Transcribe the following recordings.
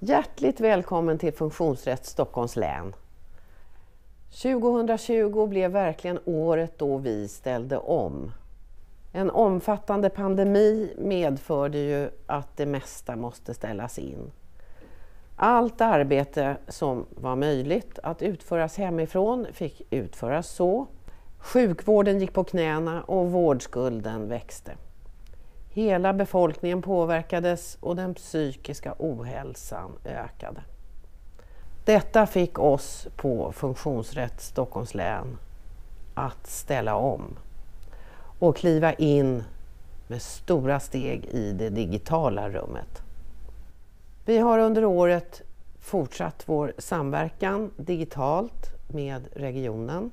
Hjärtligt välkommen till Funktionsrätt Stockholms län. 2020 blev verkligen året då vi ställde om. En omfattande pandemi medförde ju att det mesta måste ställas in. Allt arbete som var möjligt att utföras hemifrån fick utföras så. Sjukvården gick på knäna och vårdskulden växte. Hela befolkningen påverkades och den psykiska ohälsan ökade. Detta fick oss på Funktionsrätt Stockholms län att ställa om och kliva in med stora steg i det digitala rummet. Vi har under året fortsatt vår samverkan digitalt med regionen.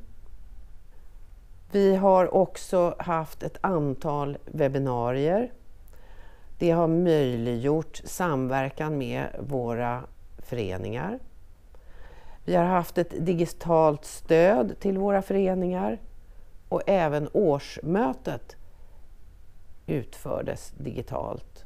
Vi har också haft ett antal webbinarier. Det har möjliggjort samverkan med våra föreningar. Vi har haft ett digitalt stöd till våra föreningar och även årsmötet utfördes digitalt.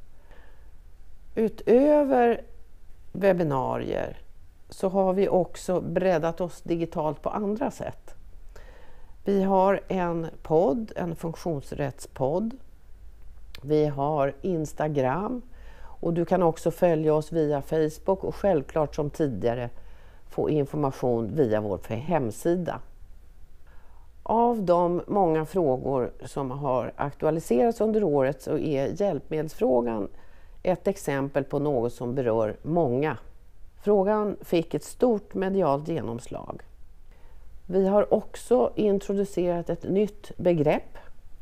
Utöver webbinarier så har vi också breddat oss digitalt på andra sätt. Vi har en podd, en funktionsrättspodd. Vi har Instagram och du kan också följa oss via Facebook och självklart som tidigare få information via vår hemsida. Av de många frågor som har aktualiserats under året så är hjälpmedelsfrågan ett exempel på något som berör många. Frågan fick ett stort medialt genomslag. Vi har också introducerat ett nytt begrepp,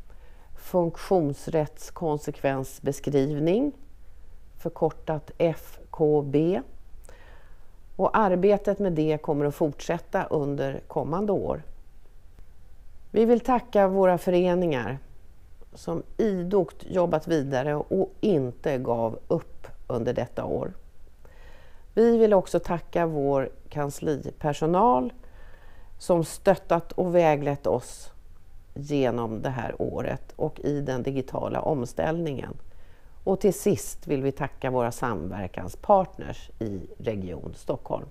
funktionsrättskonsekvensbeskrivning, förkortat FKB. Och arbetet med det kommer att fortsätta under kommande år. Vi vill tacka våra föreningar som idogt jobbat vidare och inte gav upp under detta år. Vi vill också tacka vår kanslipersonal som stöttat och väglett oss genom det här året och i den digitala omställningen. Och till sist vill vi tacka våra samverkanspartners i Region Stockholm.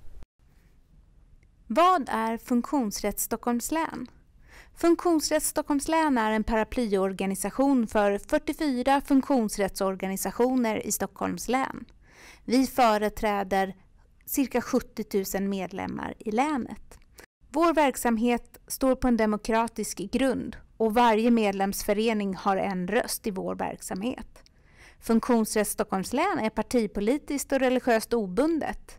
Vad är Funktionsrätt Stockholms län? Funktionsrätt Stockholms län är en paraplyorganisation för 44 funktionsrättsorganisationer i Stockholms län. Vi företräder cirka 70 000 medlemmar i länet. Vår verksamhet står på en demokratisk grund och varje medlemsförening har en röst i vår verksamhet. Funktionsrätt Stockholms län är partipolitiskt och religiöst obundet.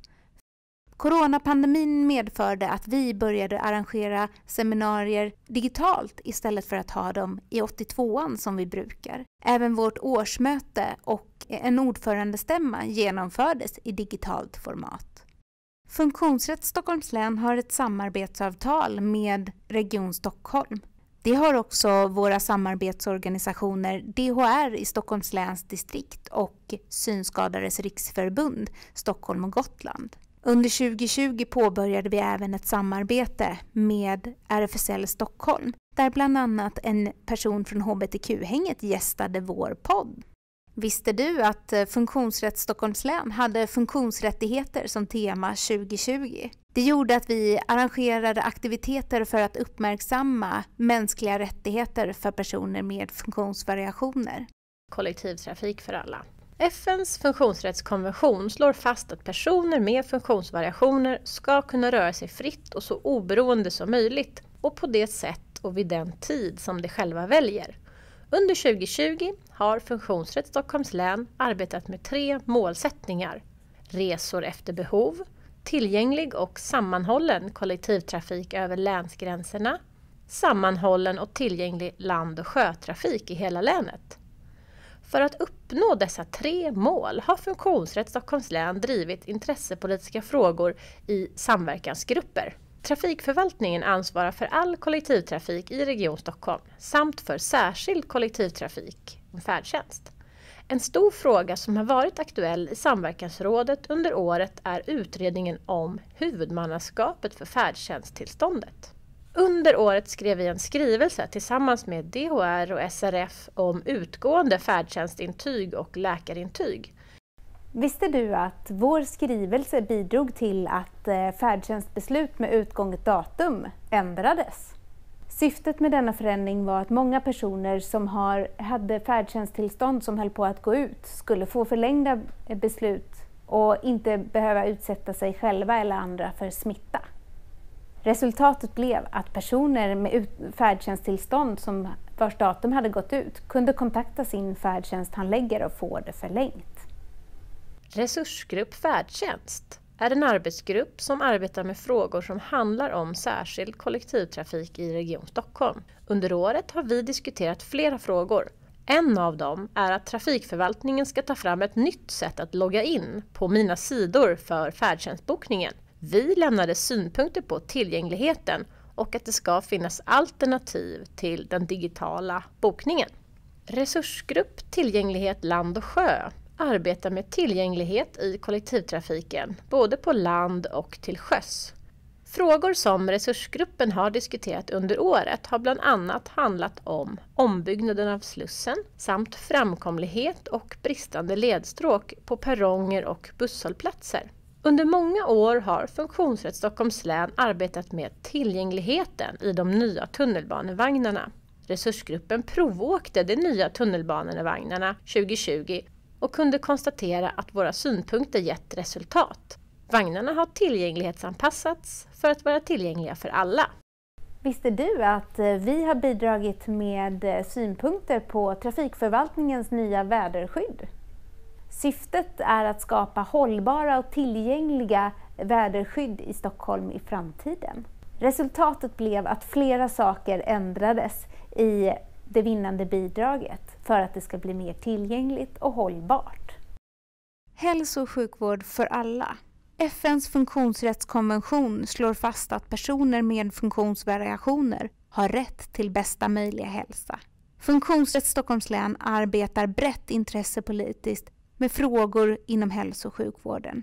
Coronapandemin medförde att vi började arrangera seminarier digitalt istället för att ha dem i 82an som vi brukar. Även vårt årsmöte och en ordförandestämma genomfördes i digitalt format. Funktionsrätt Stockholms län har ett samarbetsavtal med Region Stockholm. Det har också våra samarbetsorganisationer DHR i Stockholms läns distrikt och Synskadades riksförbund Stockholm och Gotland. Under 2020 påbörjade vi även ett samarbete med RFSL Stockholm där bland annat en person från HBTQ-hänget gästade vår podd. Visste du att Funktionsrätt Stockholms län hade funktionsrättigheter som tema 2020? Det gjorde att vi arrangerade aktiviteter för att uppmärksamma mänskliga rättigheter för personer med funktionsvariationer. Kollektivtrafik för alla. FN:s funktionsrättskonvention slår fast att personer med funktionsvariationer ska kunna röra sig fritt och så oberoende som möjligt och på det sätt och vid den tid som de själva väljer. Under 2020 har Funktionsrätt Stockholms län arbetat med 3 målsättningar. Resor efter behov, tillgänglig och sammanhållen kollektivtrafik över länsgränserna, sammanhållen och tillgänglig land- och sjötrafik i hela länet. För att uppnå dessa 3 mål har Funktionsrätt Stockholms län drivit intressepolitiska frågor i samverkansgrupper. Trafikförvaltningen ansvarar för all kollektivtrafik i Region Stockholm samt för särskild kollektivtrafik och färdtjänst. En stor fråga som har varit aktuell i samverkansrådet under året är utredningen om huvudmannaskapet för färdtjänsttillståndet. Under året skrev vi en skrivelse tillsammans med DHR och SRF om utgående färdtjänstintyg och läkarintyg. Visste du att vår skrivelse bidrog till att färdtjänstbeslut med utgånget datum ändrades? Syftet med denna förändring var att många personer som hade färdtjänsttillstånd som höll på att gå ut skulle få förlängda beslut och inte behöva utsätta sig själva eller andra för smitta. Resultatet blev att personer med färdtjänsttillstånd vars datum hade gått ut kunde kontakta sin färdtjänsthandläggare och få det förlängt. Resursgrupp färdtjänst är en arbetsgrupp som arbetar med frågor som handlar om särskild kollektivtrafik i Region Stockholm. Under året har vi diskuterat flera frågor. En av dem är att trafikförvaltningen ska ta fram ett nytt sätt att logga in på Mina sidor för färdtjänstbokningen. Vi lämnade synpunkter på tillgängligheten och att det ska finnas alternativ till den digitala bokningen. Resursgrupp Tillgänglighet land och sjö arbetar med tillgänglighet i kollektivtrafiken, både på land och till sjöss. Frågor som resursgruppen har diskuterat under året har bland annat handlat om ombyggnaden av Slussen samt framkomlighet och bristande ledstråk på perronger och busshållplatser. Under många år har Funktionsrätt Stockholms län arbetat med tillgängligheten i de nya tunnelbanevagnarna. Resursgruppen provåkte de nya tunnelbanevagnarna 2020 och kunde konstatera att våra synpunkter gett resultat. Vagnarna har tillgänglighetsanpassats för att vara tillgängliga för alla. Visste du att vi har bidragit med synpunkter på trafikförvaltningens nya väderskydd? Syftet är att skapa hållbara och tillgängliga väderskydd i Stockholm i framtiden. Resultatet blev att flera saker ändrades i det vinnande bidraget för att det ska bli mer tillgängligt och hållbart. Hälso- och sjukvård för alla. FN:s funktionsrättskonvention slår fast att personer med funktionsvariationer har rätt till bästa möjliga hälsa. Funktionsrätt Stockholms län arbetar brett intressepolitiskt med frågor inom hälso- och sjukvården.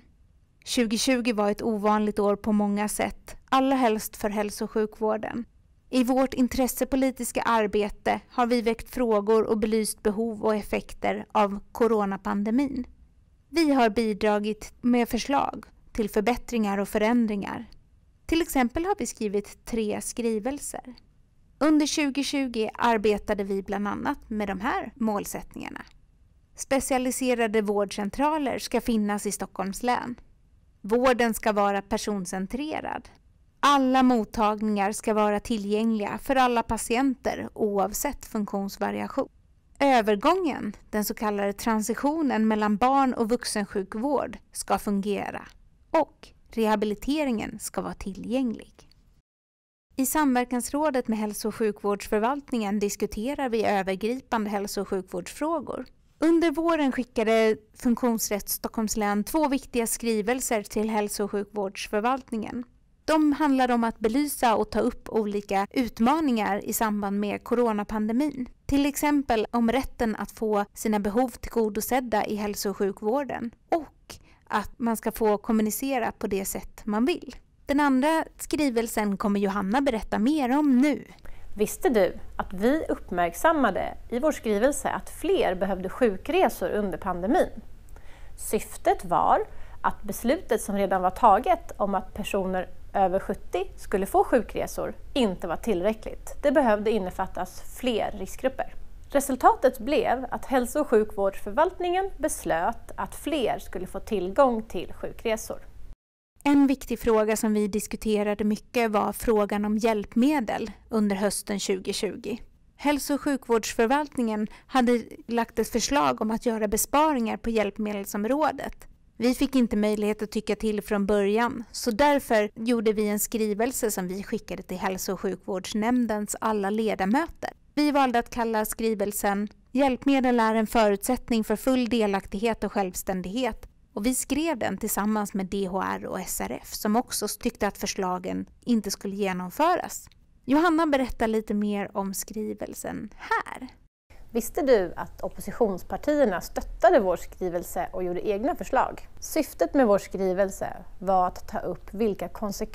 2020 var ett ovanligt år på många sätt, allra helst för hälso- och sjukvården. I vårt intressepolitiska arbete har vi väckt frågor och belyst behov och effekter av coronapandemin. Vi har bidragit med förslag till förbättringar och förändringar. Till exempel har vi skrivit 3 skrivelser. Under 2020 arbetade vi bland annat med de här målsättningarna. Specialiserade vårdcentraler ska finnas i Stockholms län. Vården ska vara personcentrerad. Alla mottagningar ska vara tillgängliga för alla patienter oavsett funktionsvariation. Övergången, den så kallade transitionen mellan barn- och vuxensjukvård, ska fungera och rehabiliteringen ska vara tillgänglig. I samverkansrådet med hälso- och sjukvårdsförvaltningen diskuterar vi övergripande hälso- och sjukvårdsfrågor. Under våren skickade Funktionsrätt Stockholms län 2 viktiga skrivelser till hälso- och sjukvårdsförvaltningen. De handlar om att belysa och ta upp olika utmaningar i samband med coronapandemin. Till exempel om rätten att få sina behov tillgodosedda i hälso- och sjukvården och att man ska få kommunicera på det sätt man vill. Den andra skrivelsen kommer Johanna berätta mer om nu. Visste du att vi uppmärksammade i vår skrivelse att fler behövde sjukresor under pandemin? Syftet var att beslutet som redan var taget om att personer över 70 skulle få sjukresor inte var tillräckligt. Det behövde innefattas fler riskgrupper. Resultatet blev att hälso- och sjukvårdsförvaltningen beslöt att fler skulle få tillgång till sjukresor. En viktig fråga som vi diskuterade mycket var frågan om hjälpmedel under hösten 2020. Hälso- och sjukvårdsförvaltningen hade lagt ett förslag om att göra besparingar på hjälpmedelsområdet. Vi fick inte möjlighet att tycka till från början, så därför gjorde vi en skrivelse som vi skickade till hälso- och sjukvårdsnämndens alla ledamöter. Vi valde att kalla skrivelsen "Hjälpmedel är en förutsättning för full delaktighet och självständighet", och vi skrev den tillsammans med DHR och SRF som också tyckte att förslagen inte skulle genomföras. Johanna berättar lite mer om skrivelsen här. Visste du att oppositionspartierna stöttade vår skrivelse och gjorde egna förslag? Syftet med vår skrivelse var att ta upp vilka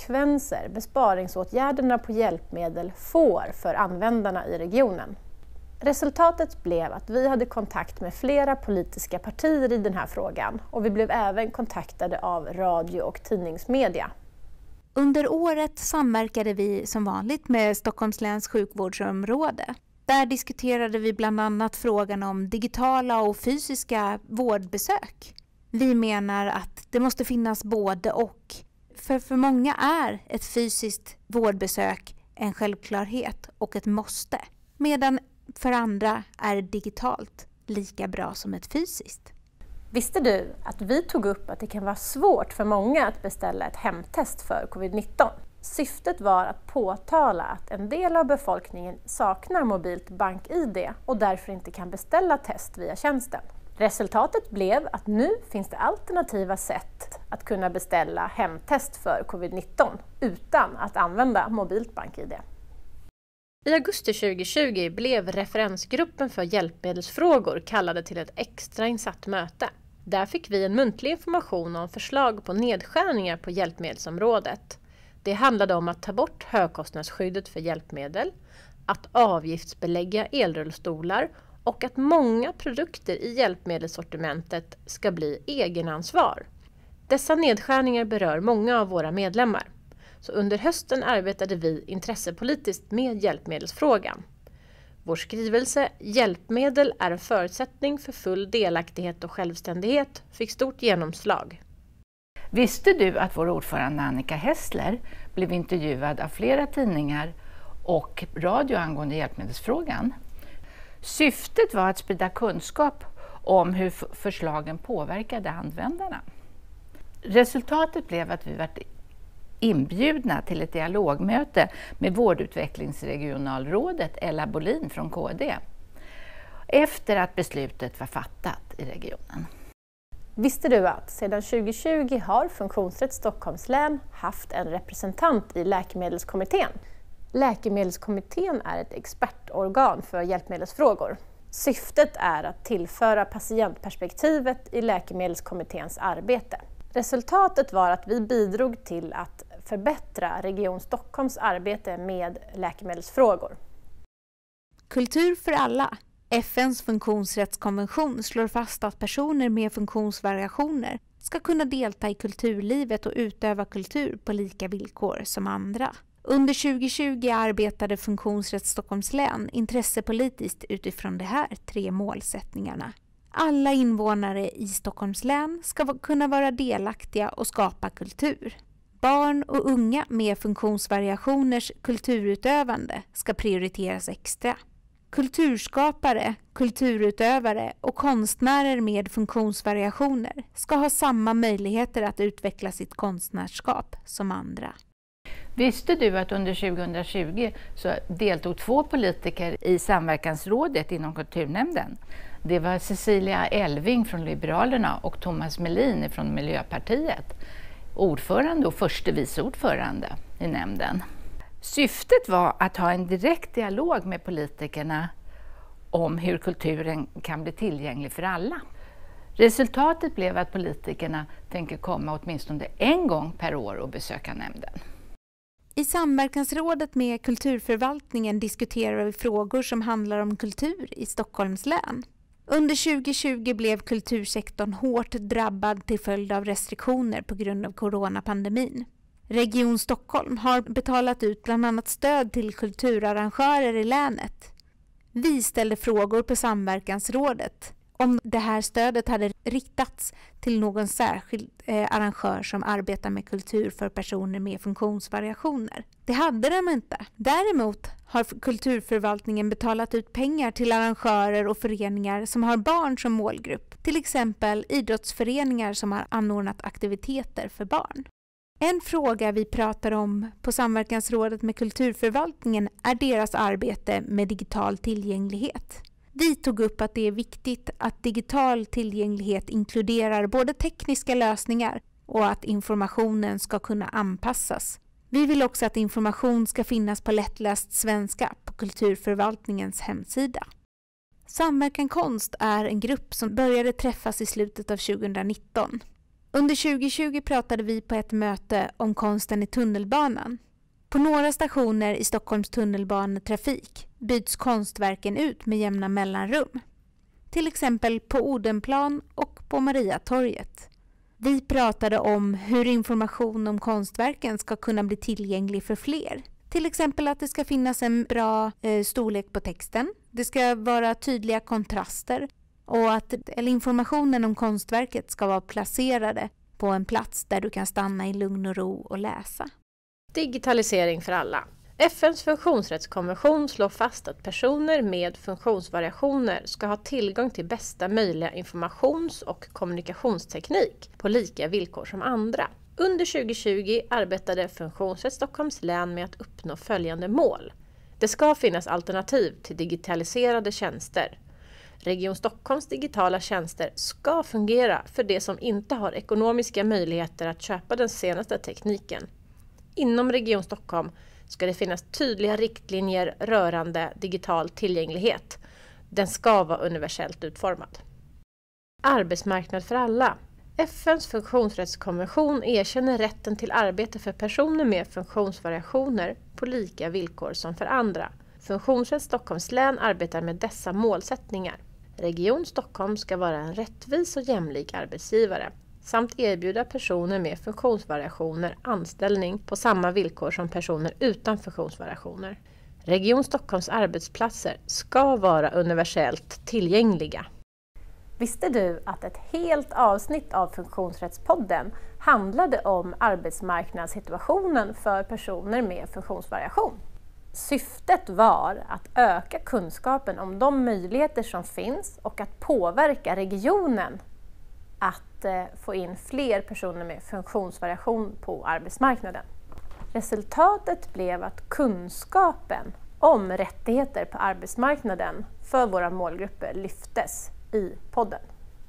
konsekvenser besparingsåtgärderna på hjälpmedel får för användarna i regionen. Resultatet blev att vi hade kontakt med flera politiska partier i den här frågan och vi blev även kontaktade av radio- och tidningsmedia. Under året samverkade vi som vanligt med Stockholms läns sjukvårdsområde. Där diskuterade vi bland annat frågan om digitala och fysiska vårdbesök. Vi menar att det måste finnas både och. För många är ett fysiskt vårdbesök en självklarhet och ett måste. Medan för andra är digitalt lika bra som ett fysiskt. Visste du att vi tog upp att det kan vara svårt för många att beställa ett hemtest för covid-19? Syftet var att påtala att en del av befolkningen saknar mobilt bank-ID och därför inte kan beställa test via tjänsten. Resultatet blev att nu finns det alternativa sätt att kunna beställa hemtest för covid-19 utan att använda mobilt bank-ID. I augusti 2020 blev referensgruppen för hjälpmedelsfrågor kallade till ett extrainsatt möte. Där fick vi en muntlig information om förslag på nedskärningar på hjälpmedelsområdet. Det handlade om att ta bort högkostnadsskyddet för hjälpmedel, att avgiftsbelägga elrullstolar och att många produkter i hjälpmedelssortimentet ska bli egenansvar. Dessa nedskärningar berör många av våra medlemmar. Så under hösten arbetade vi intressepolitiskt med hjälpmedelsfrågan. Vår skrivelse "Hjälpmedel är en förutsättning för full delaktighet och självständighet" fick stort genomslag. Visste du att vår ordförande Annika Hessler blev intervjuad av flera tidningar och radio angående hjälpmedelsfrågan? Syftet var att sprida kunskap om hur förslagen påverkade användarna. Resultatet blev att vi var inbjudna till ett dialogmöte med vårdutvecklingsregionalrådet Ella Bolin från KD efter att beslutet var fattat i regionen. Visste du att sedan 2020 har Funktionsrätt Stockholms län haft en representant i Läkemedelskommittén? Läkemedelskommittén är ett expertorgan för hjälpmedelsfrågor. Syftet är att tillföra patientperspektivet i Läkemedelskommitténs arbete. Resultatet var att vi bidrog till att förbättra Region Stockholms arbete med läkemedelsfrågor. Kultur för alla. FNs funktionsrättskonvention slår fast att personer med funktionsvariationer ska kunna delta i kulturlivet och utöva kultur på lika villkor som andra. Under 2020 arbetade Funktionsrätt Stockholms län intressepolitiskt utifrån de här 3 målsättningarna. Alla invånare i Stockholms län ska kunna vara delaktiga och skapa kultur. Barn och unga med funktionsvariationers kulturutövande ska prioriteras extra. Kulturskapare, kulturutövare och konstnärer med funktionsvariationer ska ha samma möjligheter att utveckla sitt konstnärskap som andra. Visste du att under 2020 så deltog 2 politiker i samverkansrådet inom kulturnämnden? Det var Cecilia Elving från Liberalerna och Thomas Melin från Miljöpartiet, ordförande och förste vice ordförande i nämnden. Syftet var att ha en direkt dialog med politikerna om hur kulturen kan bli tillgänglig för alla. Resultatet blev att politikerna tänker komma åtminstone en gång per år och besöka nämnden. I samverkansrådet med kulturförvaltningen diskuterar vi frågor som handlar om kultur i Stockholms län. Under 2020 blev kultursektorn hårt drabbad till följd av restriktioner på grund av coronapandemin. Region Stockholm har betalat ut bland annat stöd till kulturarrangörer i länet. Vi ställde frågor på samverkansrådet om det här stödet hade riktats till någon särskild arrangör som arbetar med kultur för personer med funktionsvariationer. Det hade de inte. Däremot har kulturförvaltningen betalat ut pengar till arrangörer och föreningar som har barn som målgrupp. Till exempel idrottsföreningar som har anordnat aktiviteter för barn. En fråga vi pratar om på samverkansrådet med kulturförvaltningen är deras arbete med digital tillgänglighet. Vi tog upp att det är viktigt att digital tillgänglighet inkluderar både tekniska lösningar och att informationen ska kunna anpassas. Vi vill också att information ska finnas på lättläst svenska på kulturförvaltningens hemsida. Samverkan Konst är en grupp som började träffas i slutet av 2019. Under 2020 pratade vi på ett möte om konsten i tunnelbanan. På några stationer i Stockholms tunnelbanetrafik byts konstverken ut med jämna mellanrum. Till exempel på Odenplan och på Mariatorget. Vi pratade om hur information om konstverken ska kunna bli tillgänglig för fler. Till exempel att det ska finnas en bra storlek på texten. Det ska vara tydliga kontraster och att informationen om konstverket ska vara placerade på en plats där du kan stanna i lugn och ro och läsa. Digitalisering för alla. FNs funktionsrättskonvention slår fast att personer med funktionsvariationer ska ha tillgång till bästa möjliga informations- och kommunikationsteknik på lika villkor som andra. Under 2020 arbetade Funktionsrätt Stockholms län med att uppnå följande mål. Det ska finnas alternativ till digitaliserade tjänster. Region Stockholms digitala tjänster ska fungera för de som inte har ekonomiska möjligheter att köpa den senaste tekniken. Inom Region Stockholm ska det finnas tydliga riktlinjer rörande digital tillgänglighet. Den ska vara universellt utformad. Arbetsmarknad för alla. FNs funktionsrättskonvention erkänner rätten till arbete för personer med funktionsvariationer på lika villkor som för andra. Funktionsrätt Stockholms län arbetar med dessa målsättningar. Region Stockholm ska vara en rättvis och jämlik arbetsgivare samt erbjuda personer med funktionsvariationer anställning på samma villkor som personer utan funktionsvariationer. Region Stockholms arbetsplatser ska vara universellt tillgängliga. Visste du att ett helt avsnitt av Funktionsrättspodden handlade om arbetsmarknadssituationen för personer med funktionsvariation? Syftet var att öka kunskapen om de möjligheter som finns och att påverka regionen att få in fler personer med funktionsvariation på arbetsmarknaden. Resultatet blev att kunskapen om rättigheter på arbetsmarknaden för våra målgrupper lyftes i podden.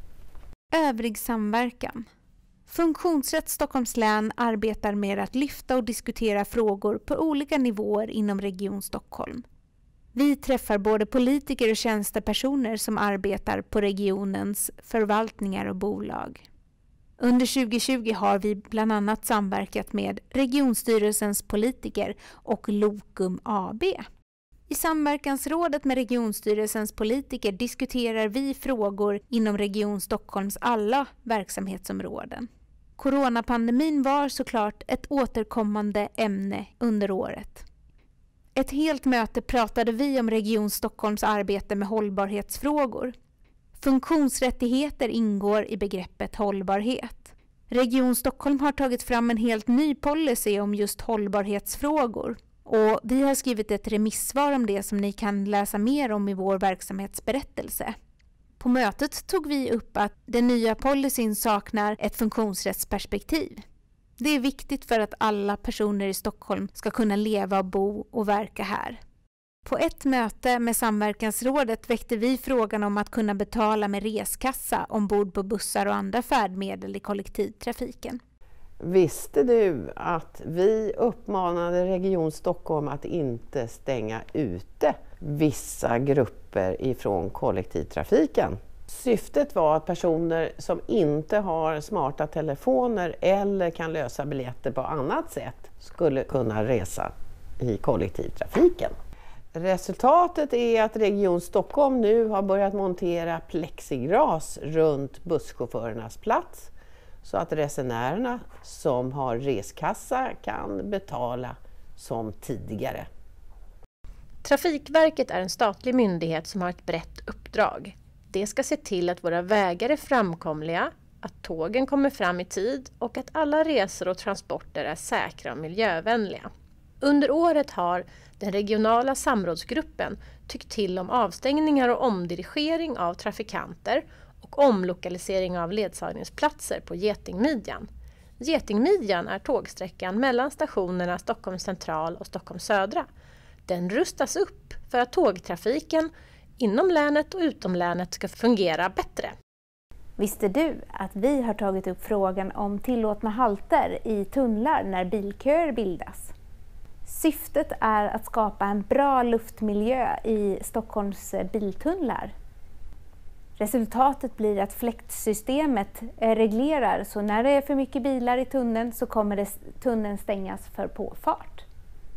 Övrig samverkan. Funktionsrätt Stockholms län arbetar med att lyfta och diskutera frågor på olika nivåer inom Region Stockholm. Vi träffar både politiker och tjänstepersoner som arbetar på regionens förvaltningar och bolag. Under 2020 har vi bland annat samverkat med Regionstyrelsens politiker och Lokum AB. I samverkansrådet med Regionstyrelsens politiker diskuterar vi frågor inom Region Stockholms alla verksamhetsområden. Coronapandemin var såklart ett återkommande ämne under året. Ett helt möte pratade vi om Region Stockholms arbete med hållbarhetsfrågor. Funktionsrättigheter ingår i begreppet hållbarhet. Region Stockholm har tagit fram en helt ny policy om just hållbarhetsfrågor. Och vi har skrivit ett remissvar om det som ni kan läsa mer om i vår verksamhetsberättelse. På mötet tog vi upp att den nya policyn saknar ett funktionsrättsperspektiv. Det är viktigt för att alla personer i Stockholm ska kunna leva, bo och verka här. På ett möte med Samverkansrådet väckte vi frågan om att kunna betala med reskassa ombord på bussar och andra färdmedel i kollektivtrafiken. Visste du att vi uppmanade Region Stockholm att inte stänga ute vissa grupper ifrån kollektivtrafiken? Syftet var att personer som inte har smarta telefoner eller kan lösa biljetter på annat sätt skulle kunna resa i kollektivtrafiken. Resultatet är att Region Stockholm nu har börjat montera plexiglas runt busschaufförernas plats så att resenärerna som har reskassa kan betala som tidigare. Trafikverket är en statlig myndighet som har ett brett uppdrag. Det ska se till att våra vägar är framkomliga, att tågen kommer fram i tid och att alla resor och transporter är säkra och miljövänliga. Under året har den regionala samrådsgruppen tyckt till om avstängningar och omdirigering av trafikanter och omlokalisering av ledsagningsplatser på Getingmidjan. Getingmidjan är tågsträckan mellan stationerna Stockholms central och Stockholms södra. Den rustas upp för att tågtrafiken inom länet och utom länet ska fungera bättre. Visste du att vi har tagit upp frågan om tillåtna halter i tunnlar när bilköer bildas? Syftet är att skapa en bra luftmiljö i Stockholms biltunnlar. Resultatet blir att fläktsystemet reglerar, så när det är för mycket bilar i tunneln så kommer tunneln stängas för påfart.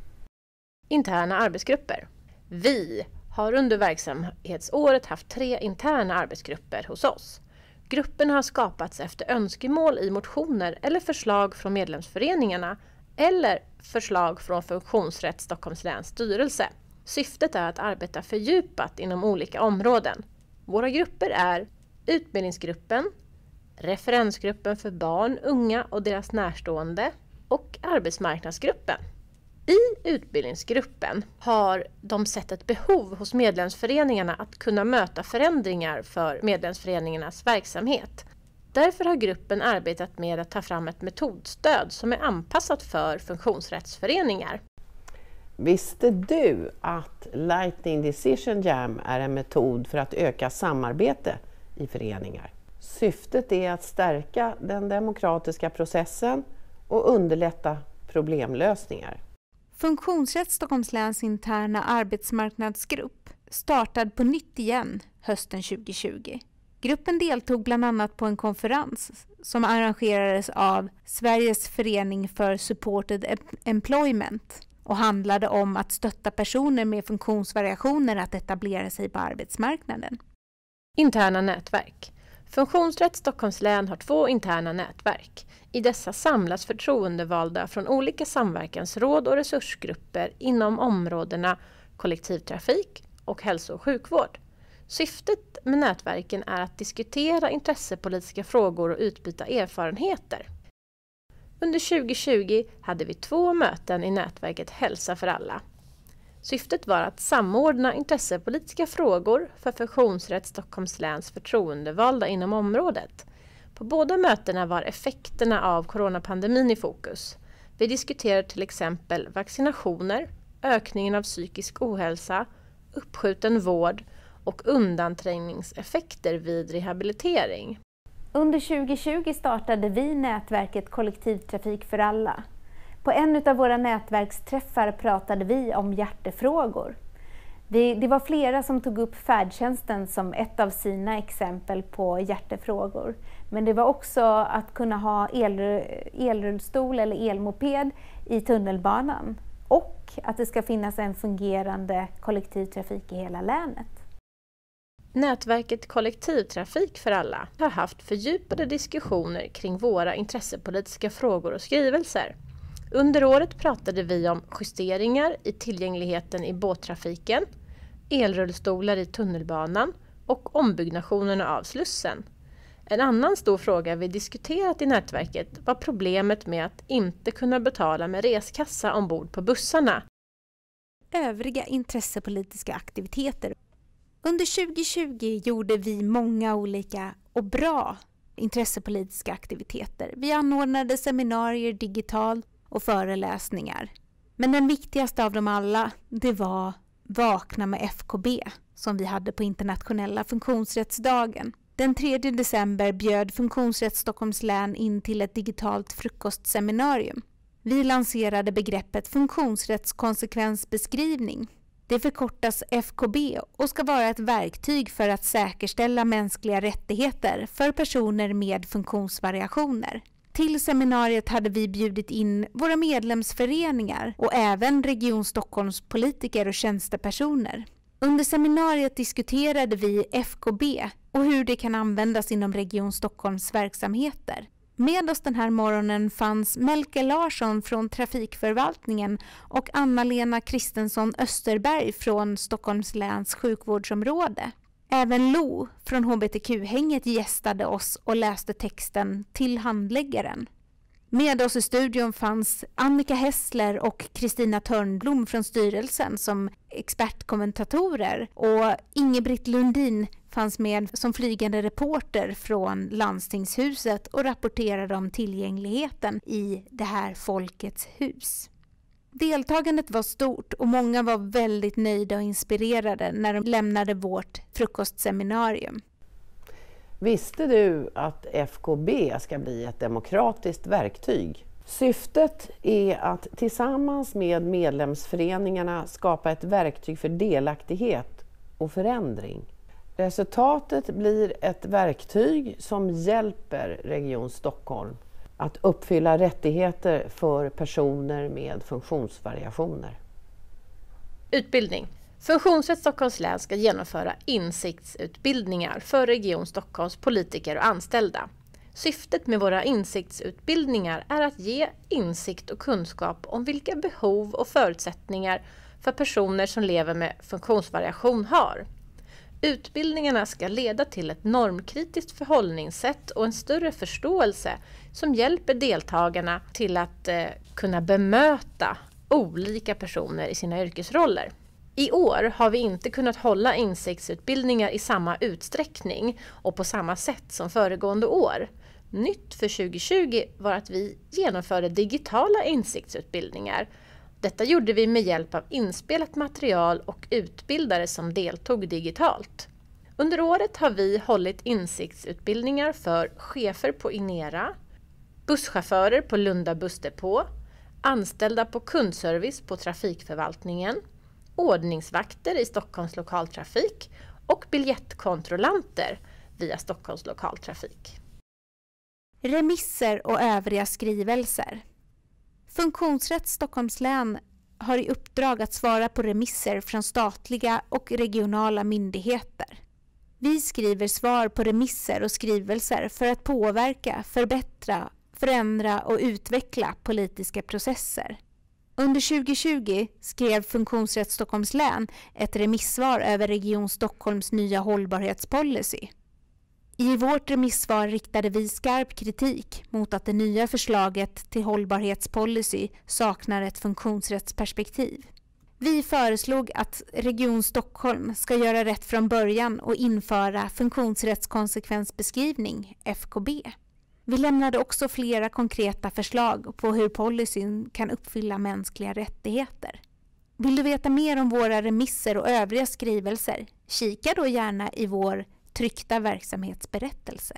Interna arbetsgrupper. Vi har under verksamhetsåret haft 3 interna arbetsgrupper hos oss. Grupperna har skapats efter önskemål i motioner eller förslag från medlemsföreningarna eller förslag från Funktionsrätt Stockholms läns styrelse. Syftet är att arbeta fördjupat inom olika områden. Våra grupper är utbildningsgruppen, referensgruppen för barn, unga och deras närstående och arbetsmarknadsgruppen. I utbildningsgruppen har de sett ett behov hos medlemsföreningarna att kunna möta förändringar för medlemsföreningarnas verksamhet. Därför har gruppen arbetat med att ta fram ett metodstöd som är anpassat för funktionsrättsföreningar. Visste du att Lightning Decision Jam är en metod för att öka samarbete i föreningar? Syftet är att stärka den demokratiska processen och underlätta problemlösningar. Funktionsrätt Stockholms läns interna arbetsmarknadsgrupp startade på nytt igen hösten 2020. Gruppen deltog bland annat på en konferens som arrangerades av Sveriges förening för Supported Employment och handlade om att stötta personer med funktionsvariationer att etablera sig på arbetsmarknaden. Interna nätverk. Funktionsrätt Stockholms län har 2 interna nätverk. I dessa samlas förtroendevalda från olika samverkansråd och resursgrupper inom områdena kollektivtrafik och hälso- och sjukvård. Syftet med nätverken är att diskutera intressepolitiska frågor och utbyta erfarenheter. Under 2020 hade vi 2 möten i nätverket Hälsa för alla. Syftet var att samordna intressepolitiska frågor för Funktionsrätt Stockholms läns förtroendevalda inom området. På båda mötena var effekterna av coronapandemin i fokus. Vi diskuterade till exempel vaccinationer, ökningen av psykisk ohälsa, uppskjuten vård och undanträngningseffekter vid rehabilitering. Under 2020 startade vi nätverket Kollektivtrafik för alla. På en av våra nätverksträffar pratade vi om hjärtefrågor. Det var flera som tog upp färdtjänsten som ett av sina exempel på hjärtefrågor. Men det var också att kunna ha elrullstol eller elmoped i tunnelbanan. Och att det ska finnas en fungerande kollektivtrafik i hela länet. Nätverket Kollektivtrafik för alla har haft fördjupade diskussioner kring våra intressepolitiska frågor och skrivelser. Under året pratade vi om justeringar i tillgängligheten i båttrafiken, elrullstolar i tunnelbanan och ombyggnationerna av Slussen. En annan stor fråga vi diskuterat i nätverket var problemet med att inte kunna betala med reskassa ombord på bussarna. Övriga intressepolitiska aktiviteter. Under 2020 gjorde vi många olika och bra intressepolitiska aktiviteter. Vi anordnade seminarier digitalt och föreläsningar. Men den viktigaste av dem alla, det var Vakna med FKB som vi hade på internationella funktionsrättsdagen. Den 3 december bjöd Funktionsrätt Stockholms län in till ett digitalt frukostseminarium. Vi lanserade begreppet funktionsrättskonsekvensbeskrivning. Det förkortas FKB och ska vara ett verktyg för att säkerställa mänskliga rättigheter för personer med funktionsvariationer. Till seminariet hade vi bjudit in våra medlemsföreningar och även Region Stockholms politiker och tjänstepersoner. Under seminariet diskuterade vi FKB och hur det kan användas inom Region Stockholms verksamheter. Med oss den här morgonen fanns Melke Larsson från Trafikförvaltningen och Anna-Lena Kristensson Österberg från Stockholms läns sjukvårdsområde. Även Lo från HBTQ-hänget gästade oss och läste texten till handläggaren. Med oss i studion fanns Annika Hessler och Kristina Törnblom från styrelsen som expertkommentatorer och Ingebritt Lundin fanns med som flygande reporter från landstingshuset och rapporterade om tillgängligheten i det här Folkets hus. Deltagandet var stort och många var väldigt nöjda och inspirerade när de lämnade vårt frukostseminarium. Visste du att FKB ska bli ett demokratiskt verktyg? Syftet är att tillsammans med medlemsföreningarna skapa ett verktyg för delaktighet och förändring. Resultatet blir ett verktyg som hjälper Region Stockholm att uppfylla rättigheter för personer med funktionsvariationer. Utbildning. Funktionsrätt Stockholms län ska genomföra insiktsutbildningar för Region Stockholms politiker och anställda. Syftet med våra insiktsutbildningar är att ge insikt och kunskap om vilka behov och förutsättningar för personer som lever med funktionsvariation har. Utbildningarna ska leda till ett normkritiskt förhållningssätt och en större förståelse som hjälper deltagarna till att kunna bemöta olika personer i sina yrkesroller. I år har vi inte kunnat hålla insiktsutbildningar i samma utsträckning och på samma sätt som föregående år. Nytt för 2020 var att vi genomförde digitala insiktsutbildningar. Detta gjorde vi med hjälp av inspelat material och utbildare som deltog digitalt. Under året har vi hållit insiktsutbildningar för chefer på Inera, busschaufförer på Lunda bussdepå, anställda på kundservice på trafikförvaltningen, ordningsvakter i Stockholms lokaltrafik och biljettkontrollanter via Stockholms lokaltrafik. Remisser och övriga skrivelser. Funktionsrätt Stockholms län har i uppdrag att svara på remisser från statliga och regionala myndigheter. Vi skriver svar på remisser och skrivelser för att påverka, förbättra, förändra och utveckla politiska processer. Under 2020 skrev Funktionsrätt Stockholms län ett remissvar över Region Stockholms nya hållbarhetspolicy. I vårt remissvar riktade vi skarp kritik mot att det nya förslaget till hållbarhetspolicy saknar ett funktionsrättsperspektiv. Vi föreslog att Region Stockholm ska göra rätt från början och införa funktionsrättskonsekvensbeskrivning, FKB. Vi lämnade också flera konkreta förslag på hur policyn kan uppfylla mänskliga rättigheter. Vill du veta mer om våra remisser och övriga skrivelser? Kika då gärna i vår tryckta verksamhetsberättelse.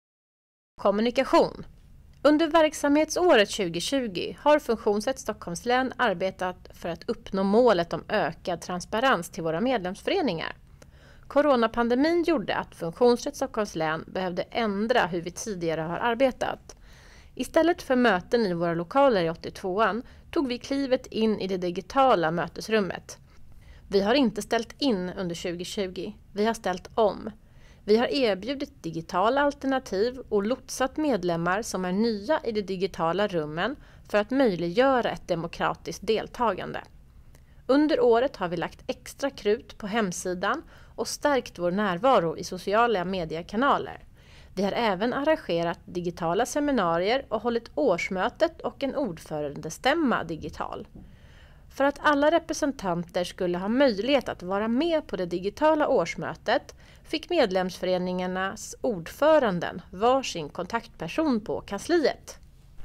Kommunikation. Under verksamhetsåret 2020 har Funktionsrätt Stockholms län arbetat för att uppnå målet om ökad transparens till våra medlemsföreningar. Coronapandemin gjorde att Funktionsrätt Stockholms län behövde ändra hur vi tidigare har arbetat. Istället för möten i våra lokaler i 82an tog vi klivet in i det digitala mötesrummet. Vi har inte ställt in under 2020, vi har ställt om. Vi har erbjudit digitala alternativ och lotsat medlemmar som är nya i de digitala rummen för att möjliggöra ett demokratiskt deltagande. Under året har vi lagt extra krut på hemsidan och stärkt vår närvaro i sociala mediekanaler. Vi har även arrangerat digitala seminarier och hållit årsmötet och en ordförandestämma digital. För att alla representanter skulle ha möjlighet att vara med på det digitala årsmötet fick medlemsföreningarnas ordföranden varsin kontaktperson på kansliet.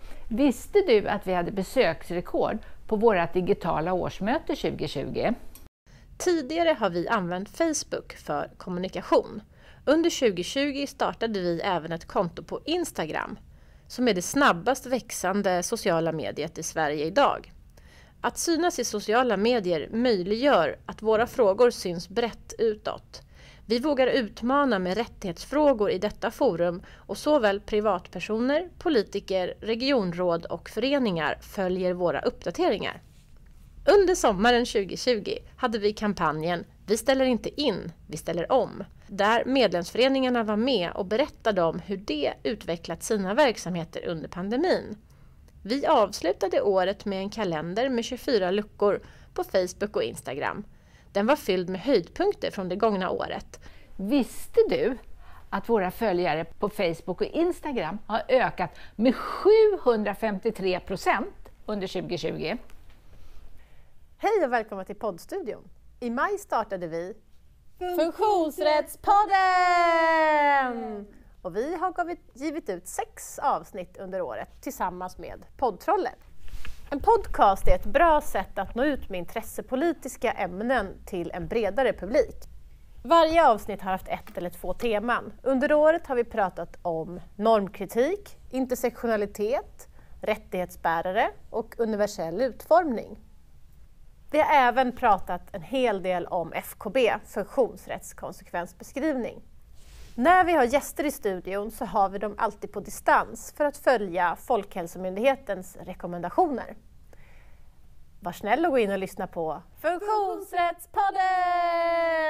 Visste du att vi hade besöksrekord på vårt digitala årsmöte 2020? Tidigare har vi använt Facebook för kommunikation. Under 2020 startade vi även ett konto på Instagram, som är det snabbast växande sociala mediet i Sverige idag. Att synas i sociala medier möjliggör att våra frågor syns brett utåt. Vi vågar utmana med rättighetsfrågor i detta forum och såväl privatpersoner, politiker, regionråd och föreningar följer våra uppdateringar. Under sommaren 2020 hade vi kampanjen Vi ställer inte in, vi ställer om, där medlemsföreningarna var med och berättade om hur de utvecklat sina verksamheter under pandemin. Vi avslutade året med en kalender med 24 luckor på Facebook och Instagram. Den var fylld med höjdpunkter från det gångna året. Visste du att våra följare på Facebook och Instagram har ökat med 753% under 2020? Hej och välkomna till poddstudion. I maj startade vi Funktionsrättspodden! Och vi har givit ut 6 avsnitt under året tillsammans med Poddtrollen. En podcast är ett bra sätt att nå ut med intressepolitiska ämnen till en bredare publik. Varje avsnitt har haft 1 eller 2 teman. Under året har vi pratat om normkritik, intersektionalitet, rättighetsbärare och universell utformning. Vi har även pratat en hel del om FKB, funktionsrättskonsekvensbeskrivning. När vi har gäster i studion så har vi dem alltid på distans för att följa Folkhälsomyndighetens rekommendationer. Var snäll och gå in och lyssna på Funktionsrättspodden!